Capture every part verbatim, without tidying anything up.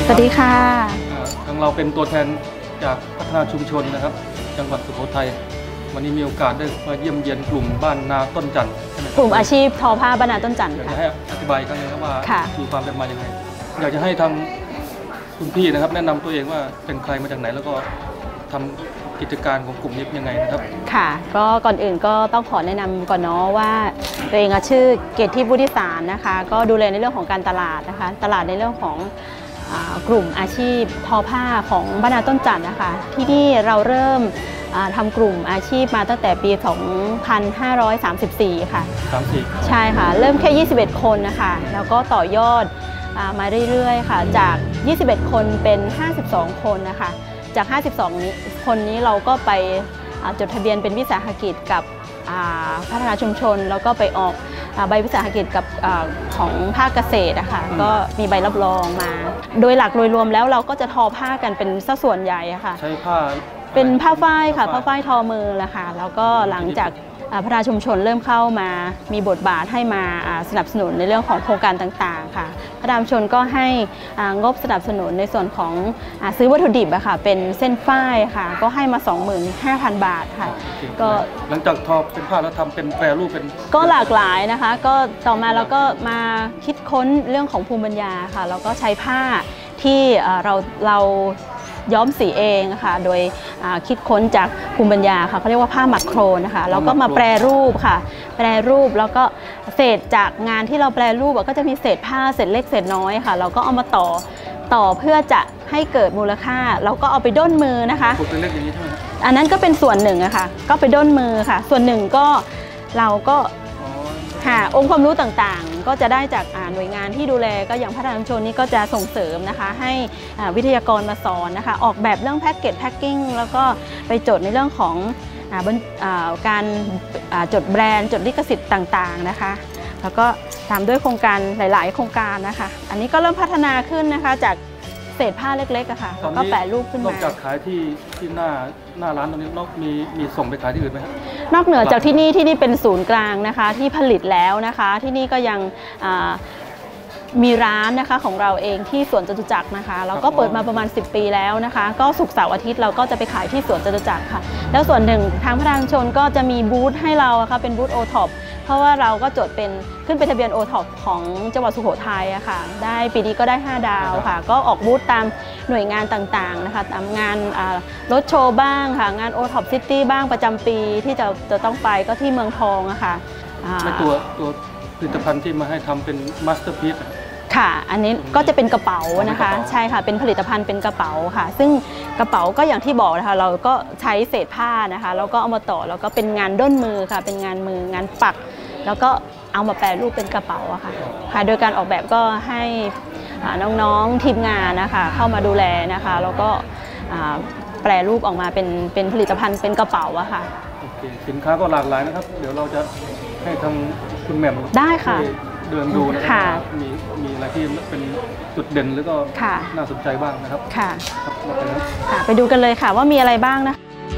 สวัสดีค่ะทางเราเป็นตัวแทนจากพัฒนาชุมชนนะครับจังหวัดสุโขทัยวันนี้มีโอกาสได้มาเยี่ยมเยียนกลุ่มบ้านนาต้นจันทร์กลุ่มอาชีพทอผ้าบ้านนาต้นจันทร์อยากจะให้อธิบายกันเลยว่ามีความเป็นมาอย่างไรอยากจะให้ทางคุณพี่นะครับแนะนำตัวเองว่าเป็นใครมาจากไหนแล้วก็ทำกิจการของกลุ่มนี้ยังไงนะครับค่ะก็ก่อนอื่นก็ต้องขอแนะนำก่อนเนาะว่าตัวเองชื่อเกตทิพย์วุฒิสารนะคะก็ดูแลในเรื่องของการตลาดนะคะตลาดในเรื่องของกลุ่มอาชีพทอผ้าของบ้านนาต้นจันทร์นะคะที่นี่เราเริ่มทำกลุ่มอาชีพมาตั้งแต่ปี สองพันห้าร้อยสามสิบสี่ ค่ะใช่ค่ะเริ่มแค่ยี่สิบเอ็ดคนนะคะแล้วก็ต่อยอดมาเรื่อยๆค่ะจากยี่สิบเอ็ดคนเป็นห้าสิบสองคนนะคะจากห้าสิบสองคนนี้เราก็ไปจดทะเบียนเป็นวิสาหกิจกับพัฒนาชุมชนแล้วก็ไปออกใบวิสาหกิจกับของภาคเกษตรนะคะก็มีใบรับรองมาโดยหลักโดยรวมแล้วเราก็จะทอผ้ากันเป็นสัดส่วนใหญ่ค่ะใช้ผ้าเป็นผ้าฝ้ายค่ะผ้าฝ้ายทอมือแหละค่ะแล้วก็หลังจากพัฒนาชุมชนเริ่มเข้ามามีบทบาทให้มาสนับสนุนในเรื่องของโครงการต่างๆค่ะพัฒนาชุมชนก็ให้งบสนับสนุนในส่วนของซื้อวัตถุดิบอะค่ะเป็นเส้นฝ้ายค่ะก็ให้มา สองหมื่นห้าพัน บาทค่ะก็หลังจากทอเป็นผ้าแล้วทำเป็นแปรรูปเป็นก็หลากหลายนะคะก็ต่อมาเราก็มาคิดค้นเรื่องของภูมิปัญญาค่ะเราก็ใช้ผ้าที่เราเราย้อมสีเองค่ะโดยคิดค้นจากภูมิปัญญาค่ะเขาเรียกว่าผ้าหมักโครนนะคะแล้วก็มาแปรรูปค่ะแปรรูปแล้วก็เศษจากงานที่เราแปรรูปก็จะมีเศษผ้าเศษเล็กเศษน้อยค่ะเราก็เอามาต่อต่อเพื่อจะให้เกิดมูลค่าเราก็เอาไปด้นมือนะคะอันนั้นก็เป็นส่วนหนึ่งอะค่ะก็ไปด้นมือค่ะส่วนหนึ่งก็เราก็หาองค์ความรู้ต่างๆก็จะได้จากหน่วยงานที่ดูแลก็อย่างพัฒนาชุมชนนี้ก็จะส่งเสริมนะคะให้วิทยากรมาสอนนะคะออกแบบเรื่องแพ็กเกจแพ็กกิ้งแล้วก็ไปจดในเรื่องของการจดแบรนด์จดลิขสิทธิ์ต่างๆนะคะแล้วก็ตามด้วยโครงการหลายๆโครงการนะคะอันนี้ก็เริ่มพัฒนาขึ้นนะคะจากเศษผ้าเล็กๆอะค่ะแล้วก็แปะรูปขึ้นมานอกจากขายที่ที่หน้าหน้าร้านตรงนี้นอกมีมีส่งไปขายที่อื่นไหมครับนอกเหนือจากที่นี่ที่นี่เป็นศูนย์กลางนะคะที่ผลิตแล้วนะคะที่นี่ก็ยังมีร้านนะคะของเราเองที่สวนจตุจักรนะคะเราก็เปิดมาประมาณสิบปีแล้วนะคะก็ศุกร์เสาร์อาทิตย์เราก็จะไปขายที่สวนจตุจักรค่ะแล้วส่วนหนึ่งทางพัฒนาชุมชนก็จะมีบูธให้เราค่ะเป็นบูธโอท็อปเพราะว่าเราก็จดเป็นขึ้นเป็นทะเบียนโอท็อปของจังหวัดสุโขทัยอะค่ะได้ปีนี้ก็ได้ห้าดาวค่ะก็ออกบูธตามหน่วยงานต่างๆนะคะตามงานรถโชว์บ้างค่ะงานโอท็อปซิตี้บ้างประจำปีที่จะจะต้องไปก็ที่เมืองทองอะค่ะตัวตัวผลิตภัณฑ์ที่มาให้ทำเป็นมาสเตอร์พีซค่ะอันนี้ก็จะเป็นกระเป๋านะคะใช่ค่ะเป็นผลิตภัณฑ์เป็นกระเป๋าค่ะซึ่งกระเป๋าก็อย่างที่บอกนะคะเราก็ใช้เศษผ้านะคะแล้วก็เอามาต่อแล้วก็เป็นงานด้นมือค่ะเป็นงานมืองานปักแล้วก็เอามาแปรรูปเป็นกระเป๋าอะค่ะค่ะโดยการออกแบบก็ให้น้องๆทีมงานนะคะเข้ามาดูแลนะคะแล้วก็แปรรูปออกมาเป็นเป็นผลิตภัณฑ์เป็นกระเป๋าอะค่ะโอเคสินค้าก็หลากหลายนะครับเดี๋ยวเราจะให้ทางคุณแหม่มได้ค่ะเดินดูนะครับมีมีอะไรที่เป็นจุดเด่นหรือก็น่าสนใจบ้างนะครับค่ะไปดูกันเลยค่ะว่ามีอะไรบ้างนะ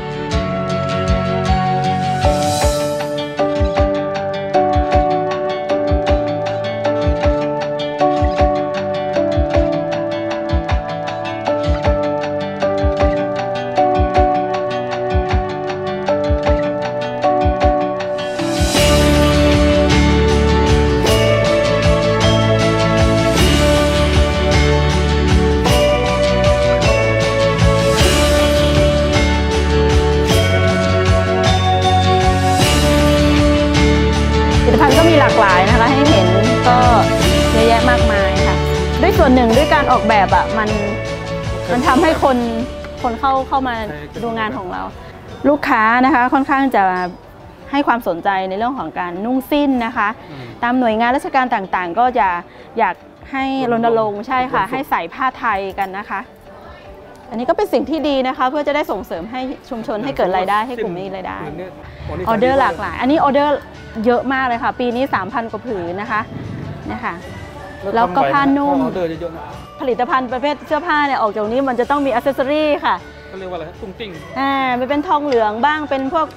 หลากหลายนะคะให้เห็นก็เยอะแยะมากมายค่ะด้วยส่วนหนึ่งด้วยการออกแบบอ่ะมันมันทำให้คนคนเข้าเข้ามาดูงานของเราลูกค้านะคะค่อนข้างจะให้ความสนใจในเรื่องของการนุ่งสิ้นนะคะตามหน่วยงานราชการต่างๆก็จะอยากให้รณรงค์ใช่ค่ะให้ใส่ผ้าไทยกันนะคะอันนี้ก็เป็นสิ่งที่ดีนะคะเพื่อจะได้ส่งเสริมให้ชุมชนให้เกิดรายได้ให้กลุ่มมีรายได้ออเดอร์หลากหลายอันนี้ออเดอร์เยอะมากเลยค่ะปีนี้ สามพัน กว่าผืนนะคะเนี่ยค่ะแล้วก็ผ้านุ่มผลิตภัณฑ์ประเภทเสื้อผ้าเนี่ยออกจากนี้มันจะต้องมีอัซเซสซอรี่ค่ะเขาเรียกว่าอะไรตุ้งติ้งอ่ามันเป็นทองเหลืองบ้างเป็นพวก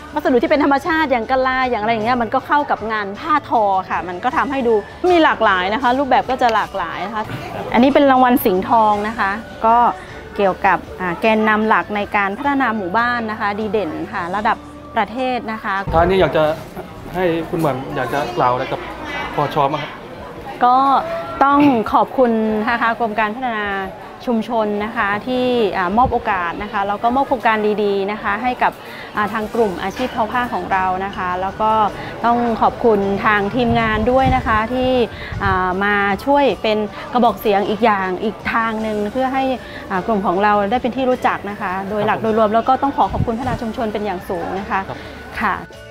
วัสดุที่เป็นธรรมชาติอย่างกะลาอย่างอะไรอย่างเงี้ยมันก็เข้ากับงานผ้าทอค่ะมันก็ทำให้ดูมีหลากหลายนะคะรูปแบบก็จะหลากหลายนะคะอันนี้เป็นรางวัลสิงห์ทองนะคะก็เกี่ยวกับแกนนำหลักในการพัฒนาหมู่บ้านนะคะดีเด่นค่ะระดับประเทศนะคะท้ายนี้อยากจะให้คุณหม่ำอยากจะกล่าวอะไรกับพช.มั้งครับก็ต้องขอบคุณนะคะกรมการพัฒนาชุมชนนะคะที่มอบโอกาสนะคะแล้วก็มอบโครงการดีๆนะคะให้กับทางกลุ่มอาชีพทอผ้าของเรานะคะแล้วก็ต้องขอบคุณทางทีมงานด้วยนะคะที่มาช่วยเป็นกระบอกเสียงอีกอย่างอีกทางหนึ่งเพื่อให้กลุ่มของเราได้เป็นที่รู้จักนะคะโดยหลักโดยรวมแล้วก็ต้องขอขอบคุณพัฒนาชุมชนเป็นอย่างสูงนะคะค่ะ